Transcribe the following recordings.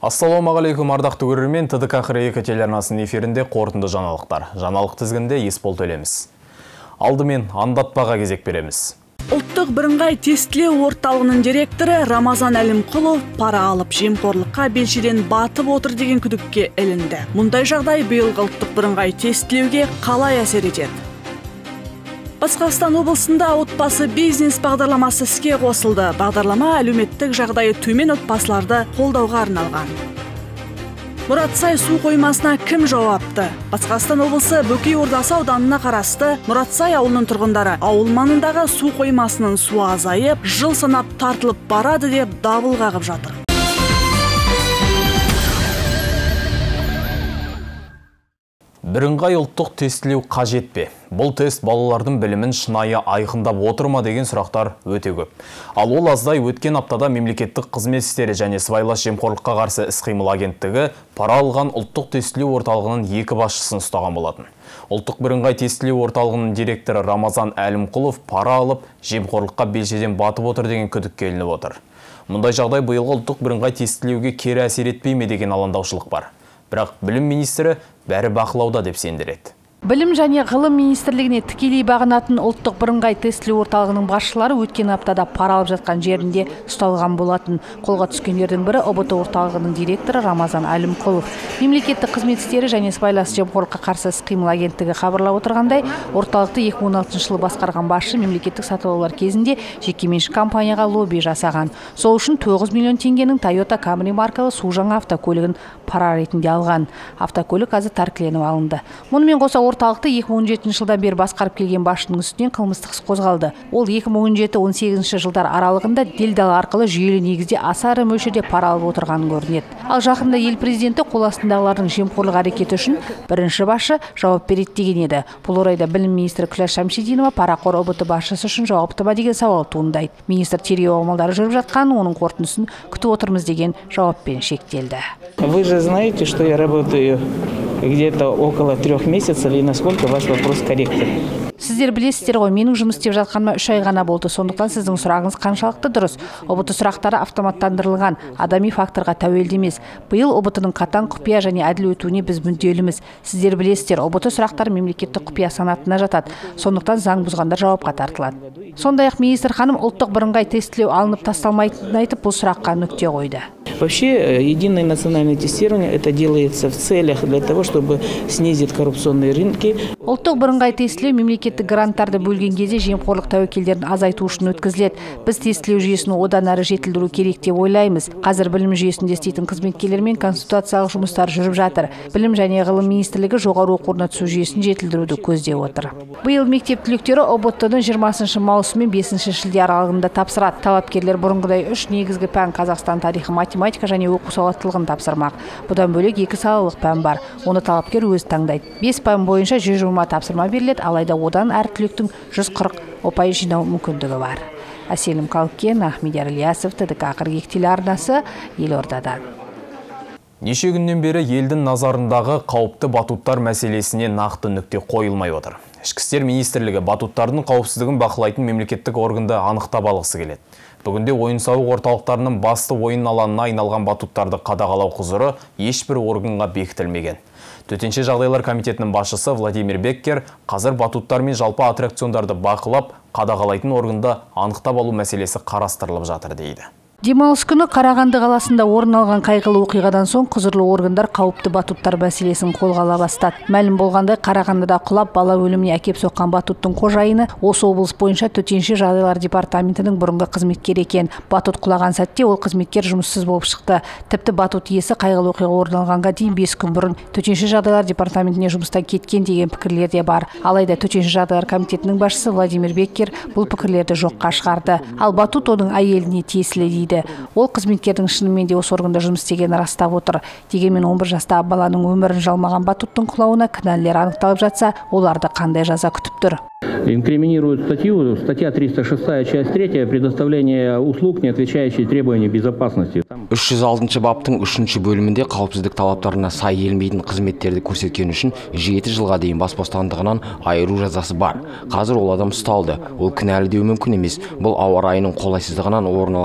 Ассалаумағалейкум ардақты көрермен, ТДК Хрейка телеарнасының эфирінде қорытынды жаңалықтар. Жаңалық тізгінде Есбол Төлеміз. Алдымен андатпаға кезек береміз. Ұлттық бірыңғай тестілеу орталығының директоры Рамазан Әлімқұлов пара алып жемқорлыққа белшеден батып отыр деген күдікке ілінді. Мұндай жағдай биылғы ұлттық бірыңғай тестілеуге қалай әсер етеді? Батыс Қазақстан облысында отбасы бизнес бағдарламасы іске қосылды. Бағдарлама әлеуметтік жағдайы төмен отбасыларды қолдауға арналған. Мұратсай су қоймасына кім жауапты? Батыс Қазақстан облысы Бөкей Ордасы ауданына қарасты Мұратсай ауылының тұрғындары ауыл маңындағы су қоймасының суы азайып, жыл санап тартылып барады деп дабыл қағып жатыр. Бірыңғай ұлттық тестілеу қажет пе? Бұл тест балалардың білімін шынайы айқындап отырма деген сұрақтар өте көп. Ал ол аздай өткен аптада мемлекеттік қызмет істері және сыбайлас жемқорлыққа қарсы іс-қимыл агенттігі пара алған ұлттық тестілеу орталығының екі басшысын ұстаған болатын. Ұлттық бірыңғай тестілеу орталығының директоры Рамазан Әлімқұлов пара алып, жемқорлыққа белшеден батып отыр деген күдікке ілініп отыр. Мұндай жағдай биылғы ұлттық бірыңғай тестілеуге кері әсер етпей ме деген алаңдаушылық бар. Бірақ білім министрі бәрі бақылауда деп сендіреді. Білім және ғылым министрлігіне тікелей бағынатын ұлттық бірыңғай тестілеу орталығының басшылары өткен аптада пара алып жатқан жерінде ұсталған болатын. Қолға түскендердің бірі ОБТ орталығының директоры Рамазан Әлімқұлов. Мемлекеттік қызмет істері және сыбайлас жемқорлыққа қарсы іс-қимыл агенттігі хабарлап отырғандай, орталықты 2016 жылы басқарған басшы мемлекеттік сатып алулар кезінде жекеменшік компанияға лобби жасаған. Сол үшін 9 миллион теңгенің Toyota Camry маркалы су жаңа автокөлігін пара ретінде алған. Автокөлік қазір тәркіленіп алынды. Мұнымен қоса орталықты 2017 жылдан бері басқарып келген басшының үстінен қылмыстық іс қозғалды. Ол 2017-18 жылдар аралығында делдал арқылы жүйелі негізде аса ірі мөлшерде пара алып отырғанын көрінеді. Ал жақында ел президенті қол астындағылардың жемқорлық әрекеті үшін бірінші басшы жауап береді деген еді. Бұл орайда білім министрі Күләш Шамшидинова парақор ОБТ басшысы үшін жауапты ма деген сауал туындайды. Министр тергеу амалдары жүріп жатқанын, оның қорытындысын күтіп отырмыз деген жауаппен шектелді. Вы же знаете, что я работаю где-то около 3 месяцев, и насколько ваш вопрос корректен. Сіздер білесіздер ғой, менің жұмыс істеп жатқаныма 3 ай ғана болды. Сондықтан сіздің сұрағыңыз қаншалықты дұрыс. ОБТ сұрақтары автоматтандырылған, адами факторға тәуелді емес. Биыл ОБТ-ның қатаң құпия және әділ өтуіне біз мүдделіміз. Сіздер білесіздер, ОБТ сұрақтары мемлекеттік құпия санатына жатады. Сондықтан заң бұзғандар жауапқа тартылады. Сондай-ақ министр ханым ұлттық бірыңғай тестілеу алынып тасталмайтынын айтып, бұл сұраққа нүкте қойды. Вообще, единое национальное тестирование это делается в целях для того, чтобы снизить коррупционные рынки. Ұлттық бірыңғай тестілеу мемлекеттік гранттарды бөлген кезде жемқорлық тәуекелдерін азайту үшін өткізіледі. Біз тестілеу жүйесін одан әрі жетілдіру керек деп ойлаймыз. Қазір білім жүйесінде істейтін қызметкерлермен консультациялық жұмыстар жүріп жатыр. Білім және ғылым министрлігі жоғары оқу орнына түсу жүйесін жетілдіруді көздеп отыр. Биыл мектеп түлектері ОБТ-ны 20 маусым мен 5 шілде аралығында тапсырады. Талапкерлер бұрынғыдай 3 негізгі пән Қазақстан тарихы, математика және оқу сауаттылығын тапсырмақ. Бұдан бөлек 2 салалық пән бар. Оны талапкер өзі таңдайды. 5 пән бойынша 120 тапсырма беріледі, алайда одан әр түлектің 140 ұпай жинау мүмкіндігі бар. Әселім Қалкен, Ахмедияр Ильясов, ТДК Қырғек телеарнасы, Елордадан. Неше күннен бері елдің назарындағы қауіпті батуттар мәселесіне нақты нүкте қойылмай отыр. Ішкі істер министрлігі батуттардың қауіпсіздігін бақылайтын мемлекеттік органды анықтап алғысы келеді. Бүгінде ойын-сауық орталықтарының басты ойын алаңына айналған батуттарды қадағалау құзыры ешбір органға бекітілмеген. Төтенше жағдайлар комитетінің басшысы Владимир Беккер қазір батуттар мен жалпы аттракциондарды бақылап, қадағалайтын органды анықтап алу мәселесі қарастырылып жатыр дейді. Демалыс күні Қарағанды қаласында орын алған қайғылы оқиғадан соң құзырлы органдар қауіпті батуттар мәселесін қолға ала бастады. Мәлім болғандай, Қарағандыда құлап бала өліміне әкеп соққан батуттың қожайыны осы облыс бойынша төтенше жағдайлар департаментінің бұрынғы қызметкері екен. Батут құлаған сәтте ол қызметкер жұмыссыз болып шықты. Тіпті батут иесі қайғылы оқиға орын алғанға дейін 5 күн бұрын төтенше жағдайлар департаментіне жұмыстан кеткен деген пікірлер де бар. Алайда төтенше жағдайлар комитетінің басшысы Владимир Беккер бұл пікірлерді жоққа шығарды. Ал батут оның әйеліне тиесілі дейді. Ол қызметкердің шынымен де осы органда жұмыс істегенін растап отыр. Дегенмен 11 жастағы баланың өмірін жалмаған батуттың құлауына кінәлілер анықталып жатса, оларды қандай жаза күтіп тұр? Инкриминирует статья 306, часть 3, предоставление услуг, не отвечающие требованиям безопасности. 306 баптың 3 бөлімінде қауіпсіздік талаптарына сай келмейтін қызметтерді көрсеткен үшін 7 жылға дейін бас бостандығынан айыру жазасы бар. Қазір ол адам ұсталды. Ол кінәлі деу мүмкін емес. Бұл ауа райының қолайсыздығынан орын алған күтпеген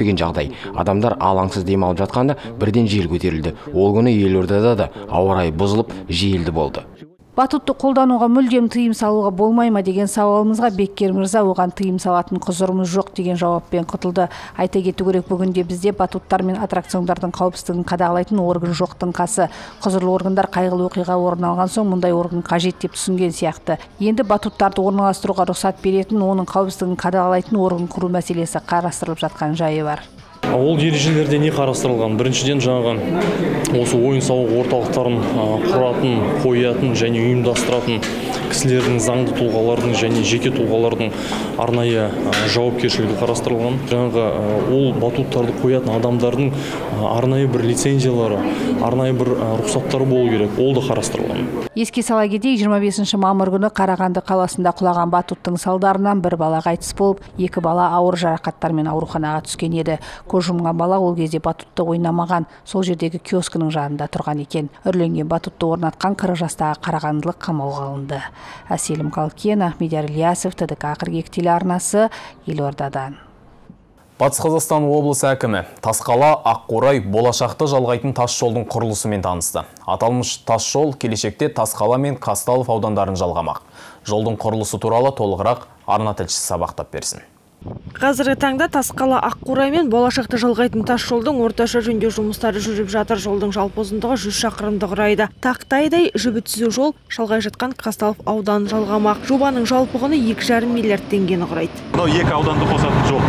күтпеген жағдай. Адамдар алаңсыз демалып жатқанда бірден жел көтерілді. Ол күні елордада да ауа райы бұзылып, желді болды. Батутты қолдануға мүлдем тыйым салуға болмай ма деген сауалымызға Беккер мырза оған тыйым салатын құзырымыз жоқ деген жауаппен құтылды. Айта кету керек, бүгінде бізде батуттар мен аттракциондардың қауіпсіздігін қадағалайтын орган жоқтың қасы. Құзырлы органдар қайғылы оқиға орын алған соң мұндай орган қажет деп түсінген сияқты. Енді батуттарды орналастыруға рұқсат беретін, оның қауіпсіздігін қадағалайтын орган құру мәселесі қарастырылып жатқан жайы бар. Ол ережелерде не қарастырылған? Біріншіден жаңағы осы ойын-сауық орталықтарын құратын, қоятын және ұйымдастыратын кісілердің, заңды тұлғалардың және жеке тұлғалардың арнайы жауапкершілігі қарастырылған. Жаңағы ол батуттарды қоятын адамдардың арнайы бір лицензиялары, арнайы бір рұқсаттары болу керек. Ол да қарастырылған. Еске сала кетейік, 25 мамыр күні Қарағанды қаласында құлаған батуттың салдарынан бір бала қайтыс болып, 2 бала ауыр жарақаттармен ауруханаға түскен еді. Көз жұмған бала ол кезде батутты ойнамаған, сол жердегі киоскінің жанында тұрған екен. Үрленген батутты орнатқан 40 жастағы қарағандылық қамауға алынды. Әселім Қалкен, Ахмедияр Ильясов, ТДК қыркүйек телеарнасы, Елордадан. Батыс Қазақстан облысы әкімі Тасқала Аққурай болашақты жалғайтын тас жолдың құрылысымен танысты. Аталмыш тас жол келешекте Тасқала мен Қазталов аудандарын жалғамақ. Жолдың құрылысы туралы толығырақ арна тілшісі сабақтап берсін. Қазіргі таңда Тасқала Аққурай мен болашақты жалғайтын тас жолдың орташа жөндеу жұмыстары жүріп жатыр. Жолдың жалпы ұзындығы 100 шақырымды құрайды. Тақтайдай жібі түзу жол шалғай жатқан Қазталов ауданын жалғамақ. Жобаның жалпы құны 2,5 миллиард теңгені құрайды. Екі ауданды қосатын жол.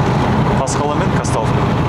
Тасқала мен Қазталов.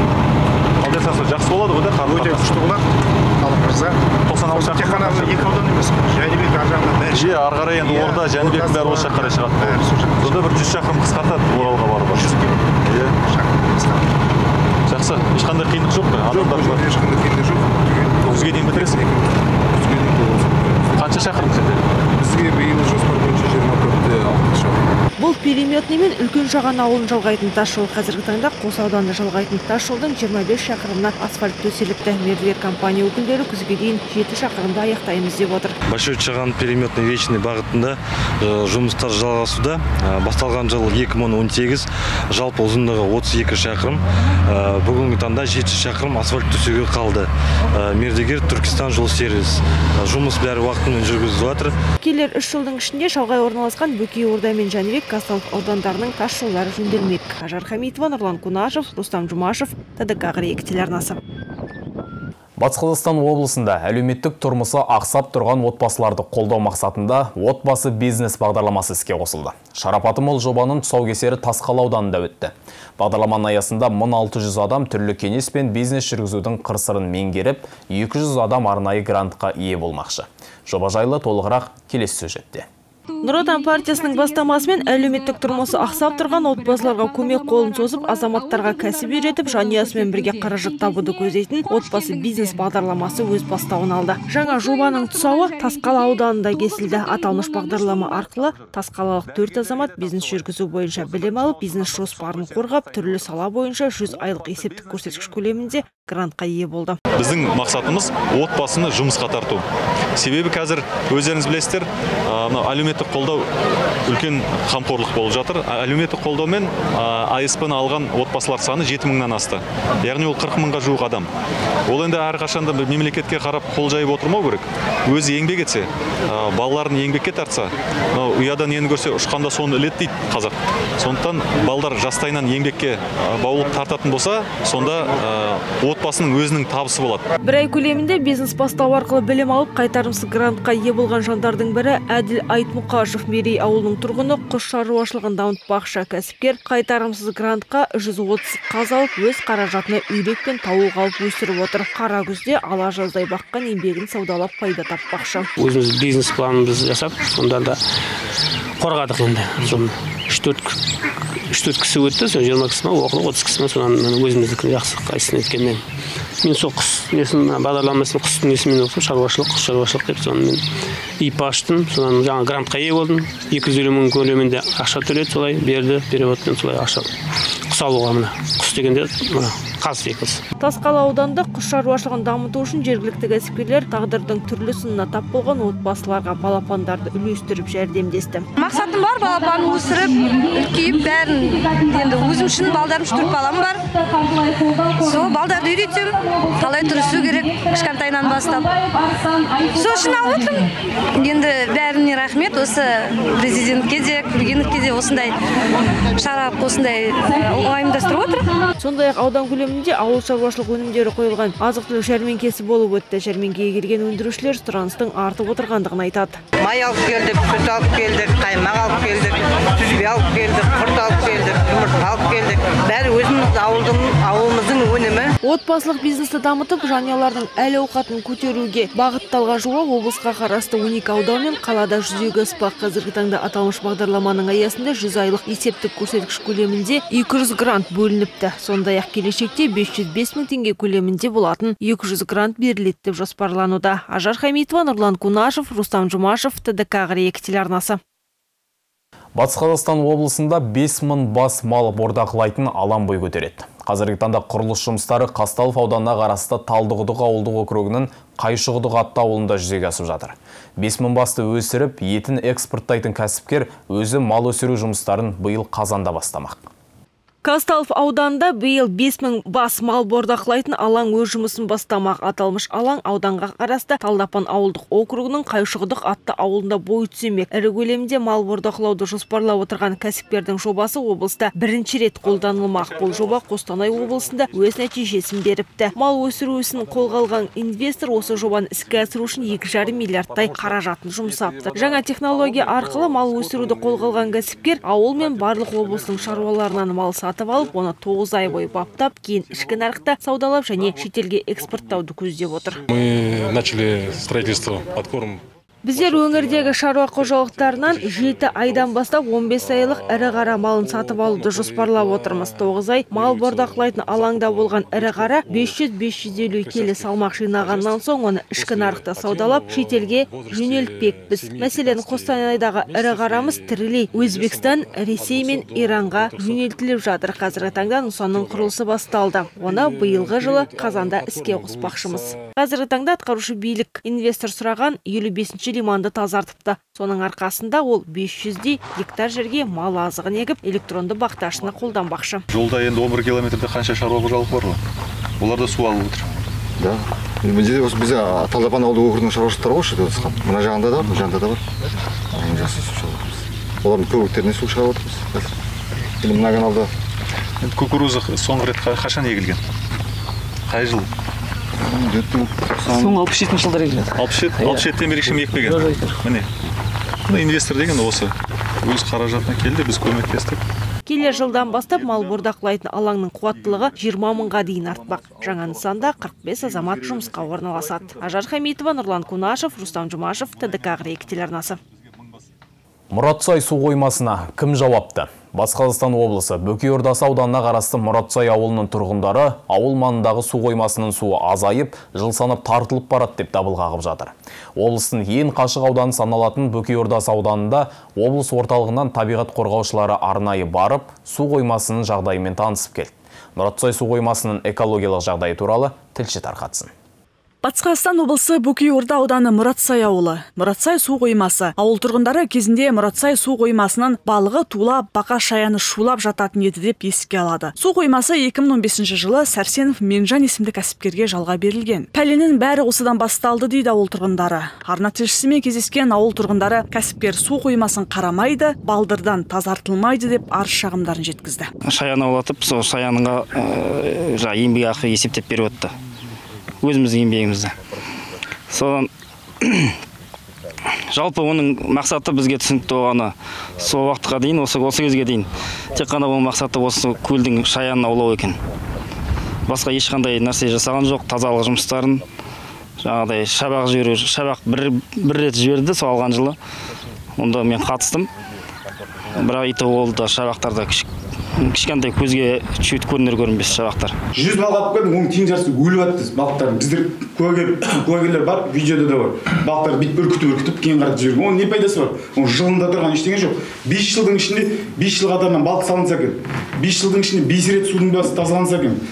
Қалдырсасы жақсы болады ғой да? Өте күшті болады. Қалыңырза. 96 шақырым. Тек қана екі аудан емес. Жәнібек аржағынан бәрі. Же, ары қарай енді Орда, Жәнібек бәрі осы жаққа қарай шығады. Сонда бір 100 шақырым қысқартады Оралға барып. 100 шақырым қысқартады. Жақсы. Ешқандай қиындық жоқ па? Жоқ, ешқандай қиындық жоқ. Күзге дейін бітіресің? Күзге дейін. Қанша шақырым сенде? Бізге биыл жоспар бойынша 24-те 6 шақырым. Бұл Переметный мен Үлкен Шаған ауылын жалғайтын тас жол. Қазіргі таңда Қос ауданды жалғайтын тас жолдың 25 шақырымына асфальт төселіпті. Мердігер компания өкілдері күзге дейін 7 шақырымды аяқтаймыз деп отыр. Большой Шаған Переметный Вечный бағытында жұмыстар жалғасуда. Басталған жыл 2018, жалпы ұзындығы 32 шақырым. Бүгінгі таңда 7 шақырым асфальт төсеуге қалды. Мердігер Түркістан жол сервис. Жұмыс бәрі уақытымен жүргізіліп жатыр. Келер 3 жылдың ішінде шалғай орналасқан Бөкей, Орда мен Жәнібек, Қазталов аудандарының тас жолдары жөнделмек. Ажар Хамитова, Нұрлан Кунашев, Рустам Жұмашев, ТДК қыркүйек телеарнасы. Батыс Қазақстан облысында әлеуметтік тұрмысы ақсап тұрған отбасыларды қолдау мақсатында отбасы бизнес бағдарламасы іске қосылды. Шарапаты мол жобаның тұсаукесері Тасқала ауданында өтті. Бағдарламаның аясында 1600 адам түрлі кеңес пен бизнес жүргізудің қыр-сырын меңгеріп, 200 адам арнайы грантқа ие болмақшы. Жоба жайлы толығырақ келесі сюжетте. Нұр Отан партиясының бастамасымен әлеуметтік тұрмысы ақсап тұрған отбасыларға көмек қолын созып, азаматтарға кәсіп үйретіп, жанұясымен бірге қаражат табуды көздейтін отбасы бизнес бағдарламасы өз бастауын алды. Жаңа жобаның тұсауы Тасқала ауданында кесілді. Аталмыш бағдарлама арқылы Тасқалалық 4 азамат бизнес жүргізу бойынша білім алып, бизнес жоспарын қорғап, түрлі сала бойынша 100 айлық есептік көрсеткіш көлемінде грантқа ие болды. Біздің мақсатымыз отбасыны жұмысқа тарту. Себебі қазір өздеріңіз білесіздер, әлеуметтік қолдау үлкен қамқорлық болып жатыр. Әлеуметтік қолдаумен АСП-ны алған отбасылар саны 7000-нан асты. Яғни ол 40 мыңға жуық адам. Ол енді әрқашанда мемлекетке қарап қол жайып отырмау керек. Өзі еңбек етсе, балаларын еңбекке тартса, ұядан нені көрсе ұшқанда соны іледі дейді қазақ. Сондықтан балдар жастайынан еңбекке баулып тартатын болса, сонда отбасының өзінің табысы болады. Бір ай көлемінде бизнес бастау арқылы білім алып, қайтарымсыз грантқа ие болған жандардың бірі Әділ Айтмұқашев. Мерей ауылының тұрғыны, құс шаруашылығын дамытпақшы кәсіпкер қайтарымсыз грантқа 130 қаз алып, өз қаражатына үйрек пен тауық алып өсіріп отыр. Қара күзде ала жаздай баққан еңбегін саудалап пайда таппақшы. Өзіміз бизнес планымызды жасап, сонда да қорғадық енді. 3-4 кісі өтті, 20 кісі ма, 30 кісі ма, содан өзімізді жақсы қайсын еткенмен. Мен сол құс бағдарламасын құстың несімен оқып, құс шаруашылық деп, соны мен ИП аштым, содан жаңа грантқа ие болдым. 250 мың көлемінде ақша төледі, солай берді, переводпен солай ақша. Құс алуға мына. Құс дегенде Қазыбек осы. Тасқала ауданында құс шаруашылығын дамыту үшін жергілікті кәсіпкерлер тағдырдың түрлі сынына тап болған отбасыларға балапандарды үлестіріп жәрдемдесті. Мақсатым бар, балапан өсіріп, үлкейіп, бәрін енді өзім үшін балдарым 4 балам бар. Сол балдарды үйретсем, қалай тұрысу керек, кішкентайынан бастап. Сол үшін алып отырмын. Енді бәріне рахмет, осы президентке де, Күлгеновке де осындай шара осындай ұйымдастырып отыр. Сондай-ақ аудан көлемінде ауыл шаруашылық өнімдері қойылған азық-түлік жәрмеңкесі болып өтті. Жәрмеңкеге келген өндірушілер сұраныстың артып отырғандығын айтады. Май алып келдік, сүт алып келдік, қаймақ алып келдік, сүзбе алып келдік, құрт алып келдік, жұмыртқа алып келдік. Бәрі өзіміздің ауылымыздың өнімі. Отбасылық бизнесті дамытып, жанұялардың әл-ауқатын көтеруге бағытталған жоба облысқа қарасты 12 аудан мен қалада жүзеге аспақ. Қазіргі таңда аталмыш бағдарламаның аясында 100 айлық есептік көрсеткіш көлемінде 200 грант бөлініпті. Сондай-ақ келешекте 505 мың теңге көлемінде болатын 200 грант беріледі деп жоспарлануда. Ажар Хамитова, Нұрлан Кунашев, Рустам Жұмашев, ТДК Ғырек телеарнасы. Батыс Қазақстан облысында 5000 бас мал бордақылайтын алаң бой көтереді. Қазіргі таңда құрылыс жұмыстары Қазталов ауданына қарасты Талдықұдық ауылдық округінің Қайшығұдық атты ауылында жүзеге асып жатыр. 5000 басты өсіріп, етін экспорттайтын кәсіпкер өзі мал өсіру жұмыстарын биыл қазанда бастамақ. Қазталов ауданында биыл 5000 бас мал бордақылайтын алаң өз жұмысын бастамақ. Аталмыш алаң ауданға қарасты Талдапан ауылдық округының Қайшығұдық атты ауылында бой түземек. Ірі көлемде мал бордақылауды жоспарлап отырған кәсіпкердің жобасы облыста бірінші рет қолданылмақ. Бұл жоба Қостанай облысында өз нәтижесін беріпті. Мал өсіру ісін қолға алған инвестор осы жобаны іске асыру үшін 2,5 миллиардтай қаражатын жұмсапты. Жаңа технология арқылы мал өсіруді қолға алған кәсіпкер ауыл мен барлық облыстың шаруаларынан мал сатып алып, оны 9 ай бойы баптап, кейін ішкі нарықта саудалап және шетелге экспорттауды көздеп отыр. Мы начали строительство подкорм. Біздер өңірдегі шаруа қожалықтарынан 7 айдан бастап 15 айлық ірі қара малын сатып алуды жоспарлап отырмыз. 9 ай мал бордақылайтын алаңда болған ірі қара 500-550 келі салмақ жинағаннан соң оны ішкі нарықта саудалап, шетелге жөнелтпекпіз. Мәселен, Қостанайдағы ірі қарамыз тірілей Өзбекстан, Ресей мен Иранға жөнелтіліп жатыр. Қазіргі таңда нысанның құрылысы басталды. Оны биылғы жылы қазанда іске қоспақшымыз. Қазіргі таңда атқарушы билік инвестор сұраған 55-ші лиманды тазартыпты. Соның арқасында ол 500 гектар жерге мал азығын егіп, электронды бақташыны қолданбақшы. Жолда енді 11 километрде қанша шаруа қожалық бар ғой? Олар да су алып отыр. Да. Бізде осы бізде Талдапан ауылдық округінің шаруашылықтары ғой, мына жағында да, бұл жағында да бар. Олардың көбіктеріне су шығарып отырмыз. Енді мына каналда кукуруза соңғы рет қашан егілген? Қай жыл? Соң 67 жылдар егіледі. 67-тен бері ешкім екпеген. Міне. Инвестор деген осы өз қаражатына келді, біз көмектестік. Келер жылдан бастап мал бордақылайтын алаңның қуаттылығы 20 мыңға дейін артпақ. Жаңа нысанда 45 азамат жұмысқа орналасады. Ажар Хамитова, Нұрлан Кунашев, Рустам Жұмашев, ТДК Ғырек телеарнасы. Мұратсай су қоймасына кім жауапты? Батыс Қазақстан облысы Бөкей Ордасы ауданына қарасты Мұратсай ауылының тұрғындары ауыл маңындағы су қоймасының суы азайып, жыл санап тартылып барады деп дабыл қағып жатыр. Облыстың ең қашық ауданы саналатын Бөкей Ордасы ауданында облыс орталығынан табиғат қорғаушылары арнайы барып, су қоймасының жағдайымен танысып келді. Мұратсай су қоймасының экологиялық жағдайы туралы тілші тарқатсын. Батыс Қазақстан облысы Бөкей Орда ауданы Мұратсай ауылы. Мұратсай су қоймасы. Ауыл тұрғындары кезінде Мұратсай су қоймасынан балығы тулап, бақа шаяны шулап жататын еді деп еске алады. Су қоймасы 2015 жылы Сәрсенов Менжан есімді кәсіпкерге жалға берілген. Пәленің бәрі осыдан басталды дейді ауыл тұрғындары. Арна тілшісімен кездескен ауыл тұрғындары кәсіпкер су қоймасын қарамайды, балдырдан тазартылмайды деп арыз шағымдарын жеткізді. Шаяны аулатып, сол шаянға еңбек ақы есептеп беріп өтті. Өзіміздің еңбегімізді. Содан жалпы оның мақсаты бізге түсінікті болғаны сол уақытқа дейін, осы кезге дейін тек қана оның мақсаты осы көлдің шаянын аулау екен. Басқа ешқандай нәрсе жасаған жоқ, тазалық жұмыстарын, жаңағыдай шабақ жіберу, шабақ бір рет жіберді сол алған жылы. Онда мен қатыстым. Бірақ иті олды шабақтарда кішкентай көзге чүйт көрінер-көрінбес шабақтар. 100 балық алып келдім, оның тең жартысы өліп жатты балықтардың. Біздер куәгерлер бар, видеода да бар. Балықтар бүйтіп үркітіп, кейін қаратып жіберген. Оның не пайдасы бар? Оның жылында тұрған ештеңе жоқ. 5 жылдың ішінде 5 жыл қатарынан балық салынса екен. 5 жылдың ішінде 5 рет судың басы тазаланса екен.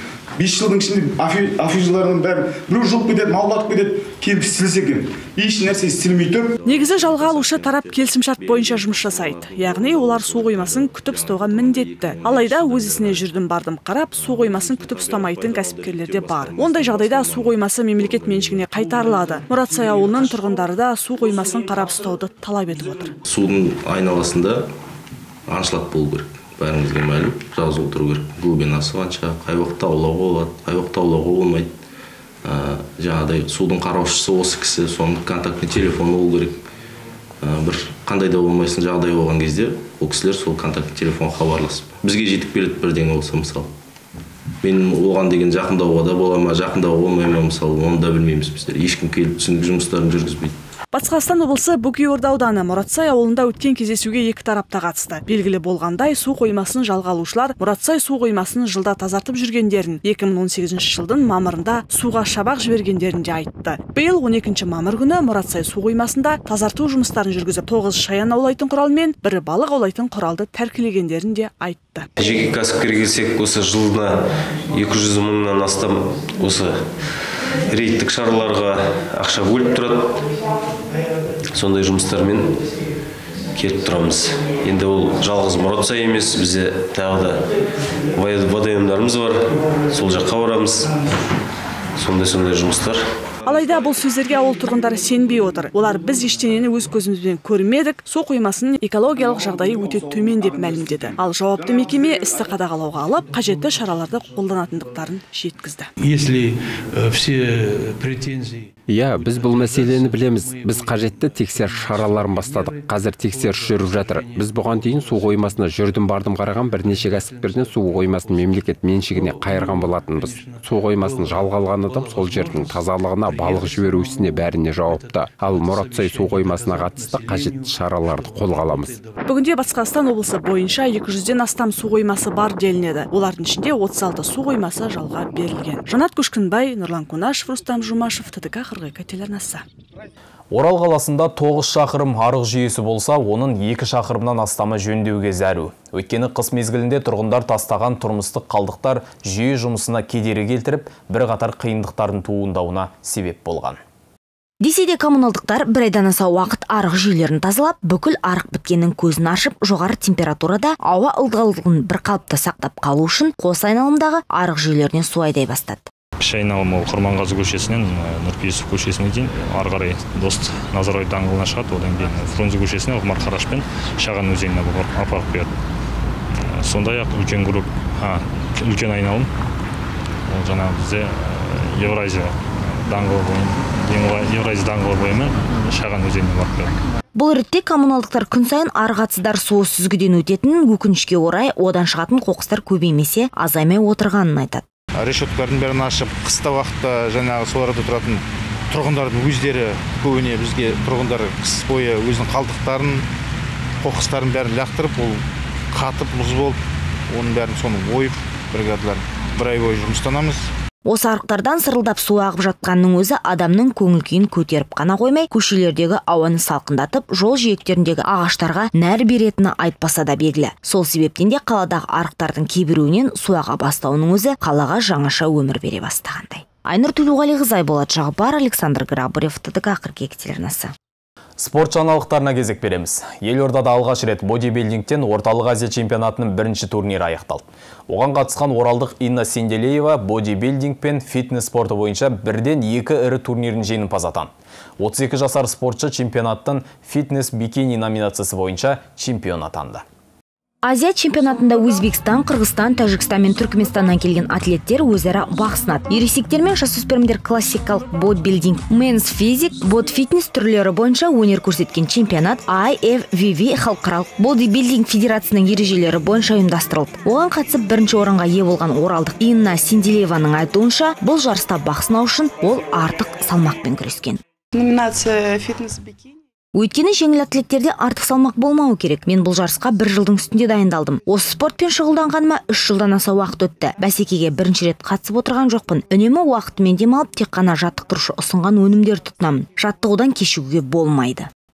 5 жылдың ішінде афишалардың бәрі біреу жұлып кетеді, малдатып кетеді, келіп істелсе екен. Еш нәрсе істелмей тұр. Негізі жалға алушы тарап келісімшарт бойынша жұмыс жасайды. Яғни олар су қоймасын күтіп ұстауға міндетті. Алайда өз ісіне жүрдім бардым қарап, су қоймасын күтіп ұстамайтын кәсіпкерлер де бар. Ондай жағдайда су қоймасы мемлекет меншігіне қайтарылады. Мұратсай ауылының тұрғындары да су қоймасын қарап ұстауды талап етіп отыр. Судың айналасында аңшылық болу керек. Бәріңізге мәлім, жазылып тұру керек. Глубинасы қанша, қай уақытта аулауға болады, қай уақытта аулауға болмайды. Жаңағыдай судың қараушысы осы кісі, соның контактный телефоны болу керек. Бір қандай да болмайсын жағдай болған кезде ол кісілер сол контактный телефон хабарласып. Бізге жетіп келеді бірдеңе болса мысалы. Мен оған деген жақындауға да бола ма, жақындауға болмай ма мысалы, оны да білмейміз біздер. Ешкім келіп түсіндік жұмыстарын жүргізбейді. Батыс Қазақстан облысы Бөкейорда ауданы Мұратсай ауылында өткен кездесуге екі тарапта қатысты. Белгілі болғандай, су қоймасын жалға алушылар Мұратсай су қоймасын жылда тазартып жүргендерін, 2018 жылдың мамырында суға шабақ жібергендерін де айтты. Биыл 12 мамыр күні Мұратсай су қоймасында тазарту жұмыстарын жүргізіп, 9 шаян аулайтын құрал мен 1 балық аулайтын құралды тәркілегендерін де айтты. Жеке кәсіпкерге келсек, осы жылына 200 мыңнан астам осы рейдтік шараларға ақша бөліп тұрады. Сондай жұмыстармен келіп тұрамыз. Енді ол жалғыз Мұратсай емес, бізде тағы да водоемдарымыз бар. Сол жаққа барамыз. Сондай жұмыстар. Алайда бұл сөздерге ауыл тұрғындары сенбей отыр. Олар біз ештеңені өз көзімізбен көрмедік, су қоймасының экологиялық жағдайы өте төмен деп мәлімдеді. Ал жауапты мекеме істі қадағалауға алып, қажетті шараларды қолданатындықтарын жеткізді. Если все претензии біз бұл мәселені білеміз. Біз қажетті тексеріс шараларын бастадық. Қазір тексеріс жүріп жатыр. Біз бұған дейін су қоймасына жүрдім бардым қараған бірнеше кәсіпкерден су қоймасын мемлекет меншігіне қайырған болатынбыз. Су қоймасын жалға алған адам сол жердің тазалығына, балық жіберу ісіне бәріне жауапты. Ал Мұратсай су қоймасына қатысты қажетті шараларды қолға аламыз. Бүгінде Батыс Қазақстан облысы бойынша 200-ден астам су қоймасы бар делінеді. Олардың ішінде 36 су қоймасы жалға берілген. Жанат Көшкінбай, Нұрлан Қонашев, Рустам Жумашев, ТДК қырғайқа телеарнасы. Орал қаласында 9 шақырым арық жүйесі болса, оның 2 шақырымнан астамы жөндеуге зәру. Өйткені қыс мезгілінде тұрғындар тастаған тұрмыстық қалдықтар жүйе жұмысына кедергі келтіріп, бірқатар қиындықтардың туындауына себеп болған. Десе де коммуналдықтар бір айдан аса уақыт арық жүйелерін тазалап, бүкіл арық біткеннің көзін ашып, жоғары температурада ауа ылғалдығын бір қалыпта сақтап қалу үшін қос айналымдағы арық жүйелерінен су айдай бастады. Кіші айналым ол Құрманғазы көшесінен Нұрпейісов көшесіне дейін ары қарай Дост Назарбаев даңғылына шығады, одан кейін Фрунзе көшесіне Ғұмар Қараш пен Шаған өзеніне апарып береді. Сондай-ақ үлкен айналым ол жаңағы бізде Евразия даңғылы бойымен Шаған өзеніне барып береді. Бұл ретте коммуналдықтар күн сайын арғатсыздар суы сүзгіден өтетін, өкінішке орай одан шығатын қоқыстар көбеймесе азаймай отырғанын айтады. Решеткалардың бәрін ашып, қыста уақытта жаңағы соларда тұратын тұрғындардың өздері көбіне бізге тұрғындар қыс бойы өзінің қалдықтарын, қоқыстарын бәрін лақтырып, ол қатып, мұз болып, оның бәрін соны ойып, бригадалар бір ай бойы жұмыстанамыз. Осы арықтардан сырылдап су ағып жатқанның өзі адамның көңіл күйін көтеріп қана қоймай, көшелердегі ауаны салқындатып, жол жиектеріндегі ағаштарға нәр беретіні айтпаса да белгілі. Сол себептен де қаладағы арықтардың кейбіреуінен су аға бастауының өзі қалаға жаңаша өмір бере бастағандай. Айнұр Төлеуғалиқызы, Болат Жағыпар, Александр Грабарев, ТДК қырғайқа телеарнасы. Спорт жаңалықтарына кезек береміз. Елордада алғаш рет бодибилдингтен Орталық Азия чемпионатының бірінші турнирі аяқталды. Оған қатысқан оралдық Инна Сенделеева бодибилдинг пен фитнес спорты бойынша бірден 2 ірі турнирін жеңімпаз атанды. 32 жасар спортшы чемпионаттың фитнес бикини номинациясы бойынша чемпион атанды. Азия чемпионатында Өзбекстан, Қырғызстан, Тәжікстан мен Түркменстаннан келген атлеттер өзара бақ сынады. Ересектер мен жасөспірімдер классикалық бодбилдинг, менс физик, бодфитнес түрлері бойынша өнер көрсеткен чемпионат IFVV халықаралық бодибилдинг федерациясының ережелері бойынша ұйымдастырылды. Оған қатысып бірінші орынға ие болған оралдық Инна Сенделееваның айтуынша, бұл жарыста бақ сынау үшін ол артық салмақпен күрескен. Номинация фитнес бикини. Өйткені жеңіл атлеттерде артық салмақ болмауы керек. Мен бұл жарысқа 1 жылдың үстінде дайындалдым. Осы спортпен шұғылданғаныма 3 жылдан аса уақыт өтті. Бәсекеге бірінші рет қатысып отырған жоқпын. Үнемі уақытымен демалып, тек қана жаттықтырушы ұсынған өнімдер тұтынамын. Жаттығудан кешігуге болмайды.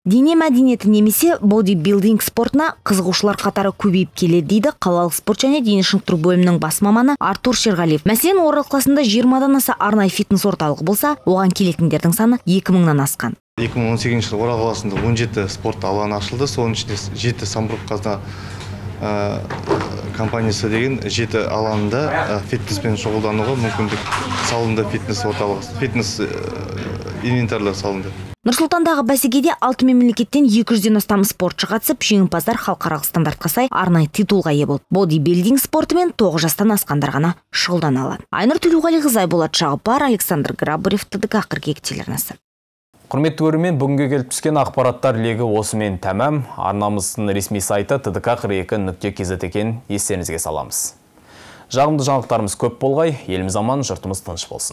Дене мәдениеті немесе бодибилдинг спортына қызығушылар қатары көбейіп келеді дейді қалалық спорт және дене шынықтыру бөлімінің бас маманы Артур Шерғалиев. Мәселен, Орал қаласында 20-дан аса арнайы фитнес орталығы болса, оған келетіндердің саны 2000-нан асқан. 2018 жылы Орал қаласында 17 спорт алаңы ашылды. Соның ішінде 7 Самұрық Қазына компаниясы деген 7 алаңында фитнеспен шұғылдануға мүмкіндік салынды. Фитнес орталығы, фитнес инвентарлар салынды. Нұрсұлтандағы бәсекеде 6 мемлекеттен 200-ден астам спортшы қатысып, жеңімпаздар халықаралық стандартқа сай арнайы титулға ие болды. Бодибилдинг спортымен 9 жастан асқандар ғана шұғылдана алады. Айнұр Төлеуғалиқызы, Айболат Жағыпар, Александр Грабарев, ТДК қыркүйек телеарнасы. Құрметті көрермен, бүгінге келіп түскен ақпараттар легі осымен тәмам. Арнамыздың ресми сайты tdk42.kz екен, естеріңізге саламыз. Жағымды жаңалықтарымыз көп болғай, еліміз аман, жұртымыз тыныш болсын.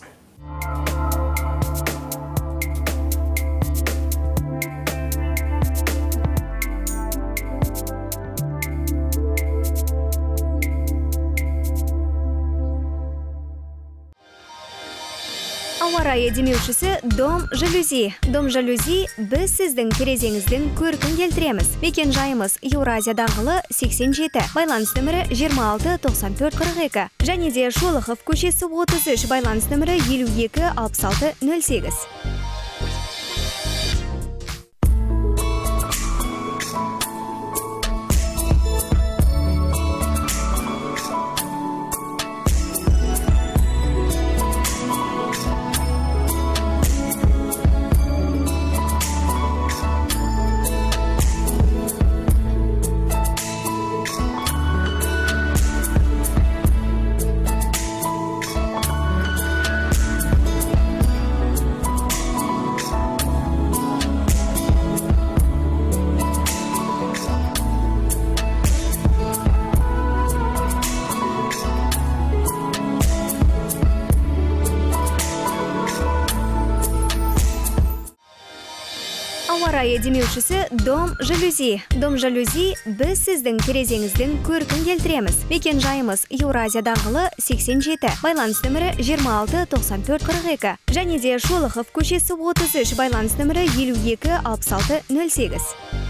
Ауа райы демеушісі Дом Жалюзи. Дом Жалюзи біз сіздің терезеңіздің көркін келтіреміз. Мекен жайымыз Еуразия даңғылы 87, байланыс нөмірі 26 94 42. Және де Шолохов көшесі 33, байланыс нөмірі 52 66 08. Ауа райы демеушісі Дом Жалюзи. Дом Жалюзи біз сіздің терезеңіздің көркін келтіреміз. Мекен жайымыз Еуразия даңғылы 87, байланыс нөмірі 26 94 42. Және де Шолохов көшесі 33, байланыс нөмірі 52 66 08.